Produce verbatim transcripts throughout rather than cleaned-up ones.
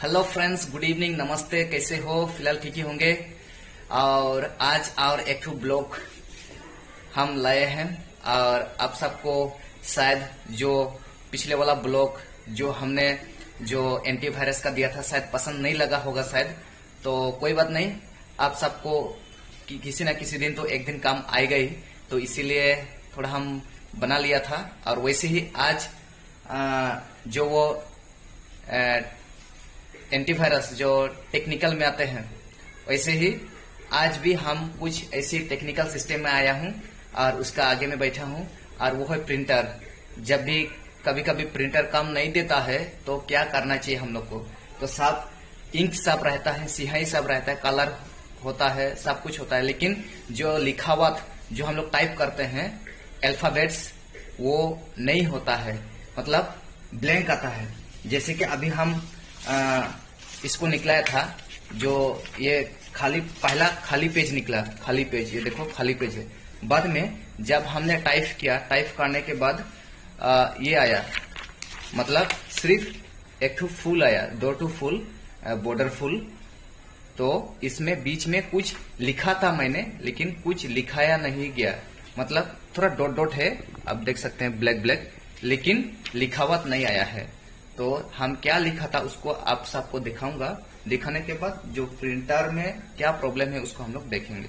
Hello friends, good evening, नमस्ते। कैसे हो? फिलहाल ठीक ही होंगे। और आज और एक ब्लॉग हम लाए हैं और आप सबको शायद जो पिछले वाला ब्लॉग जो हमने जो एंटीवायरस का दिया था शायद पसंद नहीं लगा होगा शायद। तो कोई बात नहीं, आप सबको कि, किसी ना किसी दिन तो एक दिन काम आएगा ही, तो इसीलिए थोड़ा हम बना लिया था। और वैसे ही आज आ, जो वो एंटीवायरस जो टेक्निकल में आते हैं, वैसे ही आज भी हम कुछ ऐसी टेक्निकल सिस्टम में आया हूं और उसका आगे में बैठा हूं। और वो है प्रिंटर। जब भी कभी कभी प्रिंटर काम नहीं देता है तो क्या करना चाहिए हम लोग को? तो साफ इंक साफ रहता है, सिहाई साफ रहता है, कलर होता है, सब कुछ होता है, लेकिन जो लिखावट जो हम लोग टाइप करते हैं अल्फाबेट्स, वो नहीं होता है, मतलब ब्लैंक आता है। जैसे कि अभी हम आ, इसको निकलाया था, जो ये खाली पहला खाली पेज निकला, खाली पेज, ये देखो खाली पेज है। बाद में जब हमने टाइप किया, टाइप करने के बाद आ, ये आया, मतलब सिर्फ एक ठू फुल आया, दो ठू फुल, बॉर्डर फुल। तो इसमें बीच में कुछ लिखा था मैंने, लेकिन कुछ लिखाया नहीं गया, मतलब थोड़ा डॉट डॉट है, आप देख सकते हैं ब्लैक ब्लैक, लेकिन लिखावट नहीं आया है। तो हम क्या लिखा था उसको आप सबको दिखाऊंगा। दिखाने के बाद जो प्रिंटर में क्या प्रॉब्लम है उसको हम लोग देखेंगे।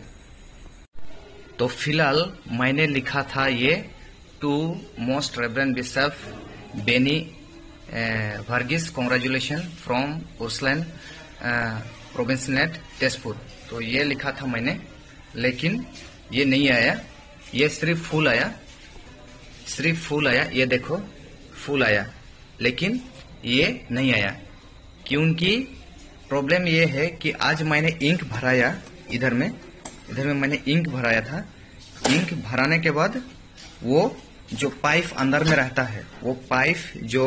तो फिलहाल मैंने लिखा था ये, to most reverend bishop Benny Varghese, congratulation from उर्सलैंड प्रोविंसनेट तेजपुर। तो ये लिखा था मैंने, लेकिन ये नहीं आया, ये सिर्फ फूल आया, सिर्फ फूल आया, ये देखो फूल आया, लेकिन ये नहीं आया। क्योंकि प्रॉब्लम ये है कि आज मैंने इंक भराया, इधर में इधर में मैंने इंक भराया था। इंक भराने के बाद वो जो पाइप अंदर में रहता है, वो पाइप जो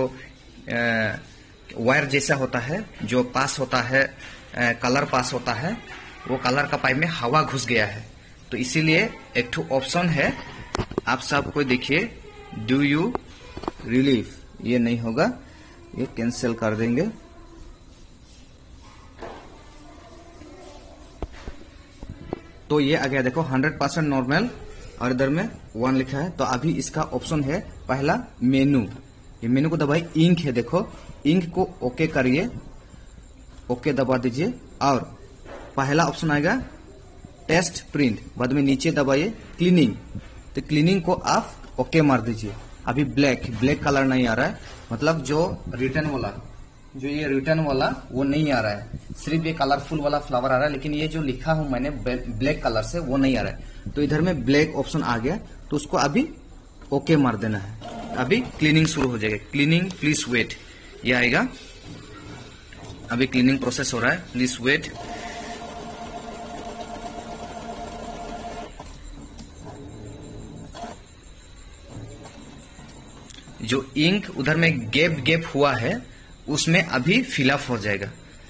वायर जैसा होता है, जो पास होता है, आ, कलर पास होता है, वो कलर का पाइप में हवा घुस गया है। तो इसीलिए एक ठो ऑप्शन है, आप सबको देखिए, डू यू रिलीव, ये नहीं होगा, ये कैंसिल कर देंगे। तो ये आ गया, देखो हंड्रेड परसेंट नॉर्मल, और इधर में वन लिखा है। तो अभी इसका ऑप्शन है पहला मेनू, ये मेनू को दबाइए, इंक है, देखो इंक को ओके करिए, ओके दबा दीजिए, और पहला ऑप्शन आएगा टेस्ट प्रिंट, बाद में नीचे दबाइए क्लीनिंग, तो क्लीनिंग को आप ओके मार दीजिए। अभी ब्लैक ब्लैक कलर नहीं आ रहा है, मतलब जो रिटर्न वाला, जो ये रिटर्न वाला वो नहीं आ रहा है, सिर्फ ये कलरफुल वाला फ्लावर आ रहा है, लेकिन ये जो लिखा हूं मैंने ब्लैक कलर से, वो नहीं आ रहा है। तो इधर में ब्लैक ऑप्शन आ गया, तो उसको अभी ओके मार देना है। अभी क्लीनिंग शुरू हो जाएगी, क्लीनिंग प्लीज वेट, ये आएगा, अभी क्लीनिंग प्रोसेस हो रहा है, प्लीज वेट। जो इंक उधर में गैप गैप हुआ है उसमें अभी फिलअप हो जाएगा।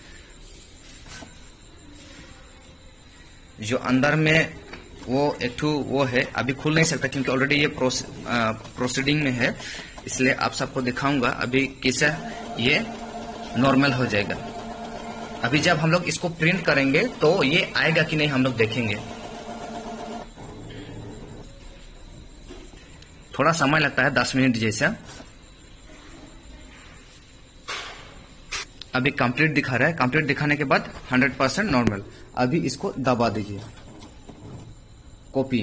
जो अंदर में वो एक ठू वो है, अभी खुल नहीं सकता क्योंकि ऑलरेडी ये प्रोसीडिंग में है, इसलिए आप सबको दिखाऊंगा अभी कैसे ये नॉर्मल हो जाएगा। अभी जब हम लोग इसको प्रिंट करेंगे तो ये आएगा कि नहीं हम लोग देखेंगे। थोड़ा समय लगता है, दस मिनट जैसा। अभी कंप्लीट दिखा रहा है, कंप्लीट दिखाने के बाद हंड्रेड परसेंट नॉर्मल। अभी इसको दबा दीजिए, कॉपी,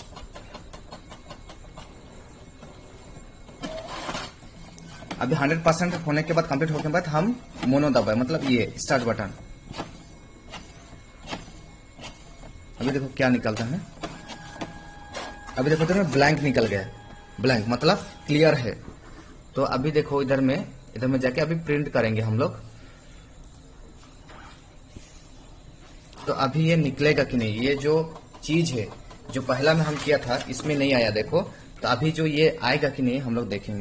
अभी हंड्रेड परसेंट होने के बाद, कंप्लीट होने के बाद हम मोनो दबाए, मतलब ये स्टार्ट बटन। अभी देखो क्या निकलता है, अभी देखो इधर में ब्लैंक निकल गया, ब्लैंक मतलब क्लियर है। तो अभी देखो इधर में इधर में जाके अभी प्रिंट करेंगे हम लोग, तो अभी ये निकलेगा कि नहीं। ये जो चीज है जो पहला में हम किया था इसमें नहीं आया, देखो, तो अभी जो ये आएगा कि नहीं हम लोग देखेंगे।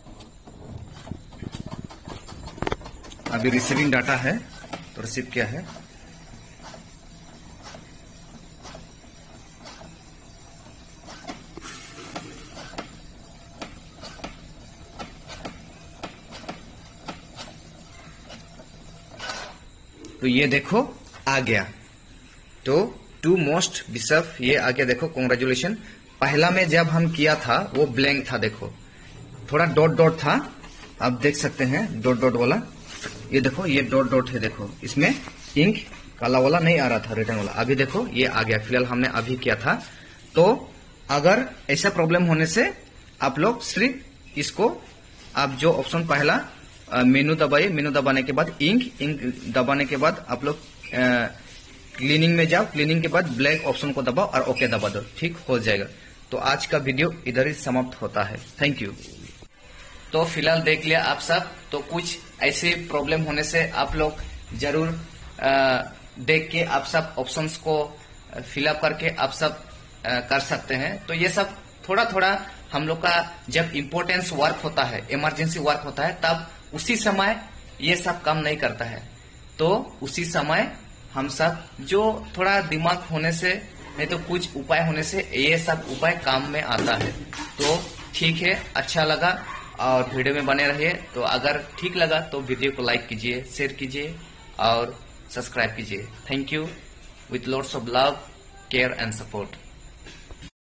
अभी रिसीविंग डाटा है, तो रिसीव क्या है, तो ये देखो आ गया। तो टू मोस्ट बिशप ये आ गया, देखो कॉन्ग्रेचुलेशन। पहला में जब हम किया था वो ब्लैंक था, देखो थोड़ा डॉट डॉट था, आप देख सकते हैं डॉट डॉट वाला। ये देखो ये डॉट डॉट है, देखो इसमें इंक काला वाला नहीं आ रहा था, रिटर्न वाला। अभी देखो ये आ गया, फिलहाल हमने अभी किया था। तो अगर ऐसा प्रॉब्लम होने से आप लोग सिर्फ इसको, आप जो ऑप्शन पहला मेनू दबाइए, मेनू दबाने के बाद इंक इंक दबाने के बाद आप लोग क्लीनिंग में जाओ, क्लीनिंग के बाद ब्लैक ऑप्शन को दबाओ और ओके दबा दो, ठीक हो जाएगा। तो आज का वीडियो इधर ही समाप्त होता है। Thank you. तो फिलहाल देख लिया आप सब। तो कुछ ऐसे प्रॉब्लम होने से आप लोग जरूर आ, देख के आप सब ऑप्शंस को फिलअप करके आप सब आ, कर सकते हैं। तो ये सब थोड़ा थोड़ा हम लोग का जब इम्पोर्टेंस वर्क होता है, इमरजेंसी वर्क होता है, तब उसी समय ये सब काम नहीं करता है। तो उसी समय हम सब जो थोड़ा दिमाग होने से, नहीं तो कुछ उपाय होने से ये सब उपाय काम में आता है। तो ठीक है, अच्छा लगा और वीडियो में बने रहिए। तो अगर ठीक लगा तो वीडियो को लाइक कीजिए, शेयर कीजिए और सब्सक्राइब कीजिए। Thank you. With lots of love, care and support.